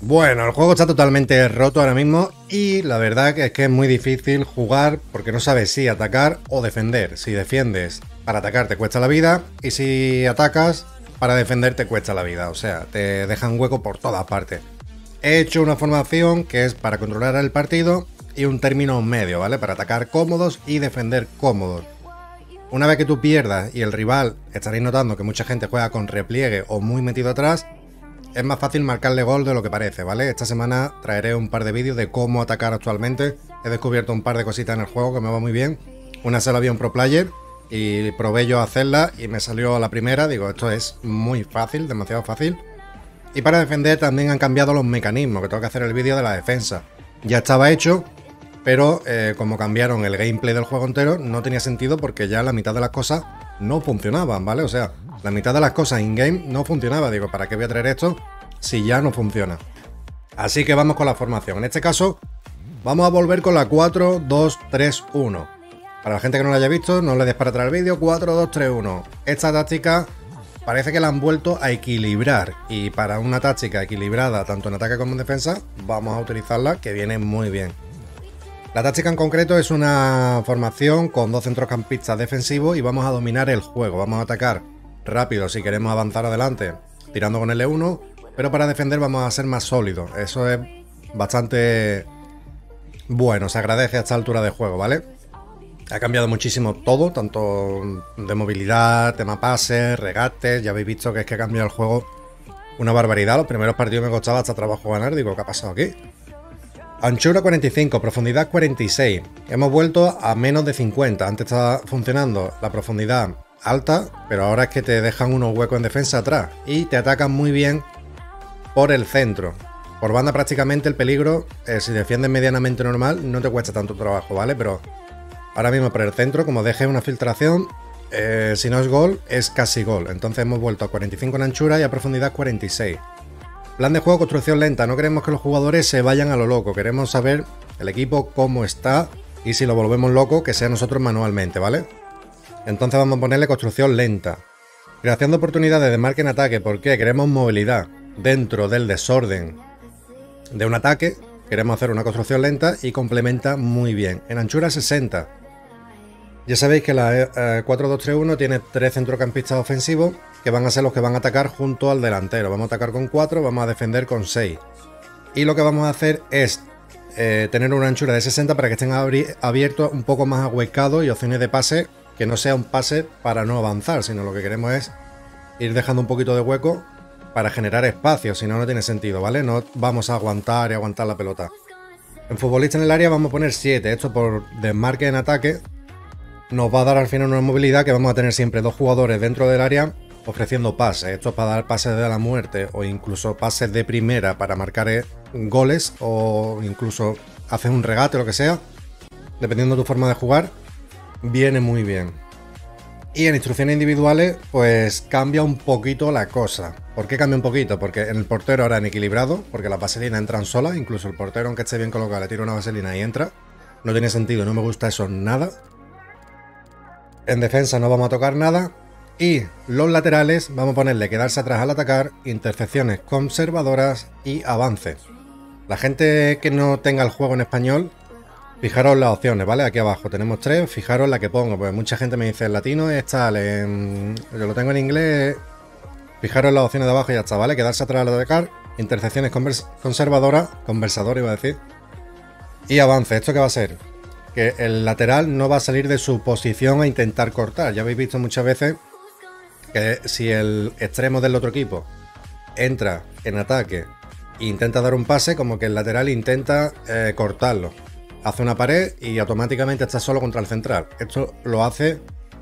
Bueno, el juego está totalmente roto ahora mismo y la verdad que es muy difícil jugar porque no sabes si atacar o defender. Si defiendes para atacar te cuesta la vida y si atacas para defender te cuesta la vida. O sea, te dejan hueco por todas partes. He hecho una formación que es para controlar el partido y un término medio, ¿vale? Para atacar cómodos y defender cómodos. Una vez que tú pierdas y el rival, estaréis notando que mucha gente juega con repliegue o muy metido atrás, es más fácil marcarle gol de lo que parece, ¿vale? Esta semana traeré un par de vídeos de cómo atacar actualmente. He descubierto un par de cositas en el juego que me va muy bien. Una se la vi a un pro player y probé yo a hacerla y me salió a la primera. Digo, esto es muy fácil, demasiado fácil. Y para defender también han cambiado los mecanismos, que tengo que hacer el vídeo de la defensa. Ya estaba hecho, pero como cambiaron el gameplay del juego entero, no tenía sentido porque ya la mitad de las cosas no funcionaban, ¿vale? O sea, la mitad de las cosas in-game no funcionaba. Digo, ¿para qué voy a traer esto si ya no funciona? Así que vamos con la formación. En este caso, vamos a volver con la 4-2-3-1. Para la gente que no la haya visto, no le des para atrás el vídeo. 4-2-3-1. Esta táctica parece que la han vuelto a equilibrar. Y para una táctica equilibrada, tanto en ataque como en defensa, vamos a utilizarla, que viene muy bien. La táctica en concreto es una formación con dos centrocampistas defensivos y vamos a dominar el juego. Vamos a atacar rápido si queremos avanzar adelante tirando con L1, pero para defender vamos a ser más sólidos. Eso es bastante bueno, se agradece a esta altura de juego, ¿vale? Ha cambiado muchísimo todo, tanto de movilidad, tema pases, regates. Ya habéis visto que es que ha cambiado el juego una barbaridad. Los primeros partidos me costaba hasta trabajo ganar. Digo, ¿qué ha pasado aquí? Anchura 45, profundidad 46. Hemos vuelto a menos de 50. Antes estaba funcionando la profundidad alta, pero ahora es que te dejan unos huecos en defensa atrás y te atacan muy bien por el centro. Por banda prácticamente el peligro, si defiendes medianamente normal, no te cuesta tanto trabajo, ¿vale? Pero ahora mismo por el centro, como dejes una filtración, si no es gol, es casi gol. Entonces hemos vuelto a 45 en anchura y a profundidad 46. Plan de juego, construcción lenta. No queremos que los jugadores se vayan a lo loco. Queremos saber el equipo cómo está y si lo volvemos loco, que sea nosotros manualmente, ¿vale? Entonces vamos a ponerle construcción lenta. Creación de oportunidades de marca en ataque. ¿Por qué? Queremos movilidad. Dentro del desorden de un ataque, queremos hacer una construcción lenta y complementa muy bien. En anchura 60. Ya sabéis que la 4-2-3-1 tiene 3 centrocampistas ofensivos que van a ser los que van a atacar junto al delantero. Vamos a atacar con 4, vamos a defender con 6. Y lo que vamos a hacer es tener una anchura de 60 para que estén abiertos un poco más ahuecados y opciones de pase que no sea un pase para no avanzar, sino lo que queremos es ir dejando un poquito de hueco para generar espacio, si no, no tiene sentido, ¿vale? No vamos a aguantar y aguantar la pelota. En futbolista en el área vamos a poner 7, esto por desmarque en ataque nos va a dar al final una movilidad que vamos a tener siempre 2 jugadores dentro del área ofreciendo pases. Esto es para dar pases de la muerte o incluso pases de primera para marcar goles o incluso hacer un regate o lo que sea. Dependiendo de tu forma de jugar, viene muy bien. Y en instrucciones individuales, pues cambia un poquito la cosa. ¿Por qué cambia un poquito? Porque en el portero ahora en equilibrado, porque las vaselinas entran solas, incluso el portero, aunque esté bien colocado, le tira una vaselina y entra. No tiene sentido, no me gusta eso nada. En defensa no vamos a tocar nada. Y los laterales vamos a ponerle quedarse atrás al atacar, intercepciones conservadoras y avance. La gente que no tenga el juego en español, fijaros las opciones, ¿vale? Aquí abajo tenemos 3, fijaros la que pongo, pues mucha gente me dice en latino es tal, yo lo tengo en inglés. Fijaros las opciones de abajo y ya está, ¿vale? Quedarse atrás al atacar, intercepciones conservadoras, conversador iba a decir, y avance. ¿Esto qué va a ser? Que el lateral no va a salir de su posición a intentar cortar. Ya habéis visto muchas veces que si el extremo del otro equipo entra en ataque e intenta dar un pase, como que el lateral intenta cortarlo. Hace una pared y automáticamente está solo contra el central. Esto lo hace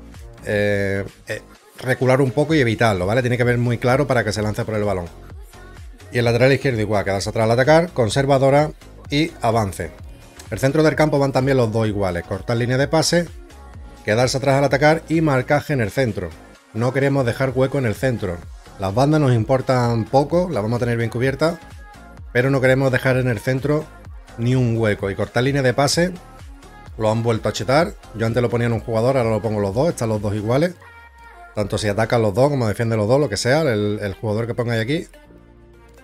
recular un poco y evitarlo, ¿vale? Tiene que ver muy claro para que se lance por el balón. Y el lateral izquierdo igual, quedarse atrás al atacar, conservadora y avance. El centro del campo van también los dos iguales. Cortar línea de pase, quedarse atrás al atacar y marcaje en el centro. No queremos dejar hueco en el centro. Las bandas nos importan poco, las vamos a tener bien cubiertas, pero no queremos dejar en el centro ni un hueco. Y cortar línea de pase lo han vuelto a chetar. Yo antes lo ponía en un jugador, ahora lo pongo los dos, están los dos iguales. Tanto si atacan los dos como defienden los dos, lo que sea, el jugador que pongáis aquí.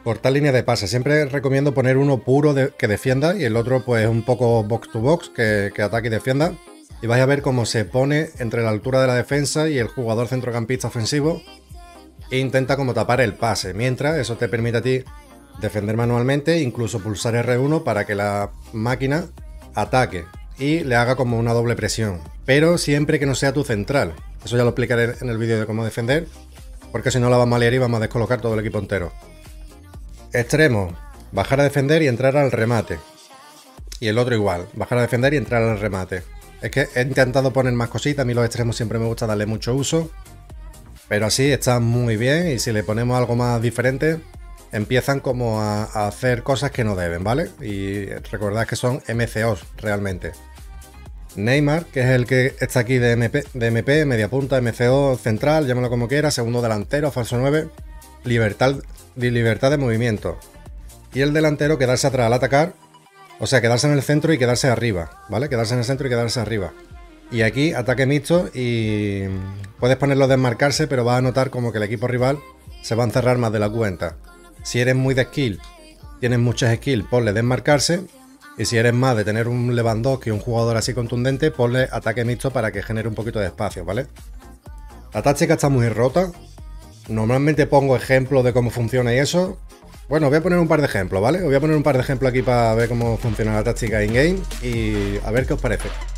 Cortar línea de pase. Siempre recomiendo poner uno puro que defienda y el otro pues un poco box to box que ataque y defienda. Y vais a ver cómo se pone entre la altura de la defensa y el jugador centrocampista ofensivo e intenta como tapar el pase. Mientras eso te permite a ti defender manualmente, incluso pulsar R1 para que la máquina ataque y le haga como una doble presión. Pero siempre que no sea tu central. Eso ya lo explicaré en el vídeo de cómo defender, porque si no la vamos a liar y vamos a descolocar todo el equipo entero. Extremo, bajar a defender y entrar al remate. Y el otro igual, bajar a defender y entrar al remate. Es que he intentado poner más cositas, a mí los extremos siempre me gusta darle mucho uso. Pero así está muy bien y si le ponemos algo más diferente, empiezan como a hacer cosas que no deben, ¿vale? Y recordad que son MCOs realmente. Neymar, que es el que está aquí de MP, media punta, MCO, central, llámalo como quiera, segundo delantero, falso 9, libertad de movimiento. Y el delantero quedarse atrás al atacar, o sea, quedarse en el centro y quedarse arriba, ¿vale? Quedarse en el centro y quedarse arriba. Y aquí ataque mixto y puedes ponerlo a desmarcarse, pero vas a notar como que el equipo rival se va a encerrar más de la cuenta. Si eres muy de skill, tienes muchas skills, ponle desmarcarse. Y si eres más de tener un Lewandowski, un jugador así contundente, ponle ataque mixto para que genere un poquito de espacio, ¿vale? La táctica está muy rota. Normalmente pongo ejemplos de cómo funciona y eso. Bueno, voy a poner un par de ejemplos, ¿vale? Os voy a poner un par de ejemplos aquí para ver cómo funciona la táctica in-game y a ver qué os parece.